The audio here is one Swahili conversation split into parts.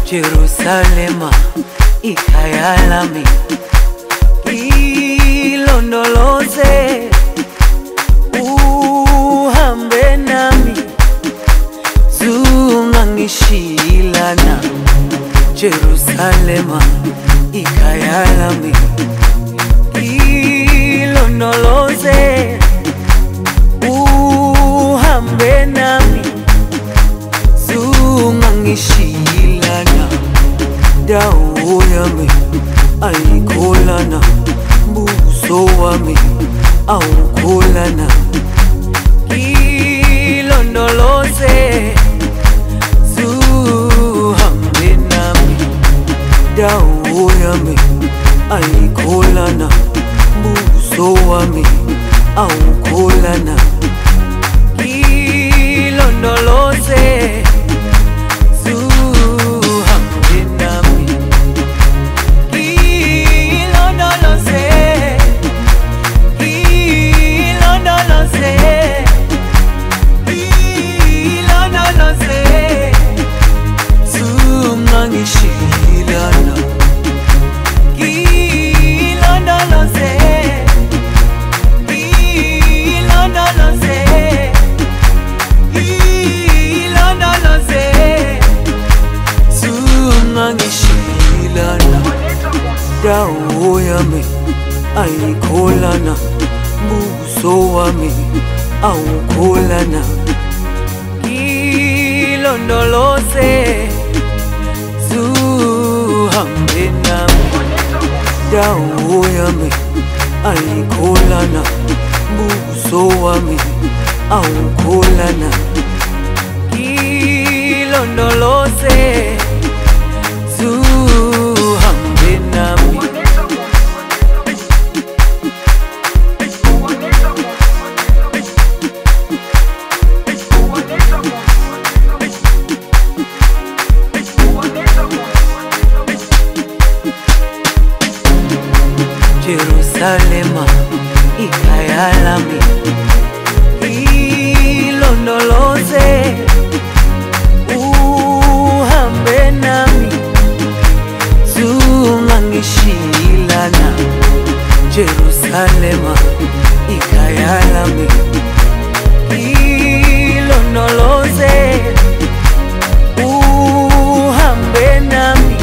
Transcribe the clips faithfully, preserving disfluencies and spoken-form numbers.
Jerusalema ikayalami ilondoloze uhambe nami zungangishilana. Jerusalema ikayalami ilondoloze uhambe nami zungangishilana. Dawo yami ayikholana, buso wami awukholana. Ilondoloze zuhambe nami. Dawo yami ayikholana, buso wami awukholana. Ilondoloze ngishilana. Ilondoloze, ilondoloze, ilondoloze, zungangishilana. Dawo yami ayikholana, buso wami awukholana. Ilondoloze zuhambe nami. Dawo yami ayikholana, buso wami awukholana. Ilondoloze zuhambe nami. Jerusalema ikayalami ilondoloze uhambe nami zungangishilana. Jerusalema ikayalami ilondoloze uhambe nami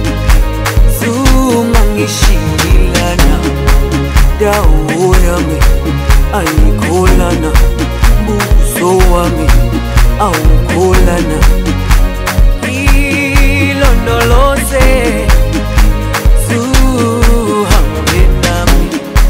zungangishilana. Dawo yami ayikholana, buso wami awukholana. Ilondoloze zuhambe nami.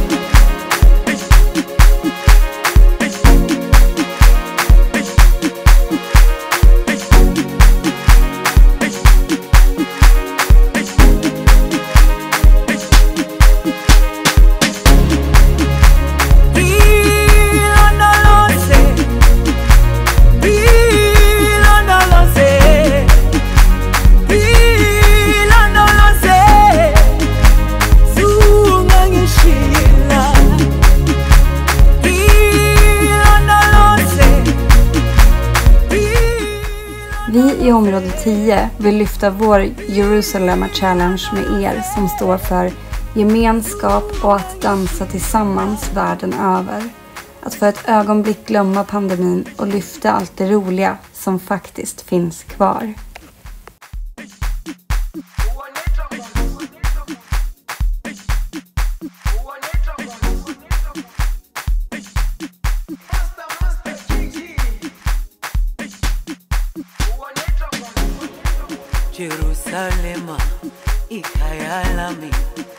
Vi i område tio vill lyfta vår Jerusalem Challenge med er som står för gemenskap och att dansa tillsammans världen över. Att för ett ögonblick glömma pandemin och lyfta allt det roliga som faktiskt finns kvar. Jerusalema ikayalami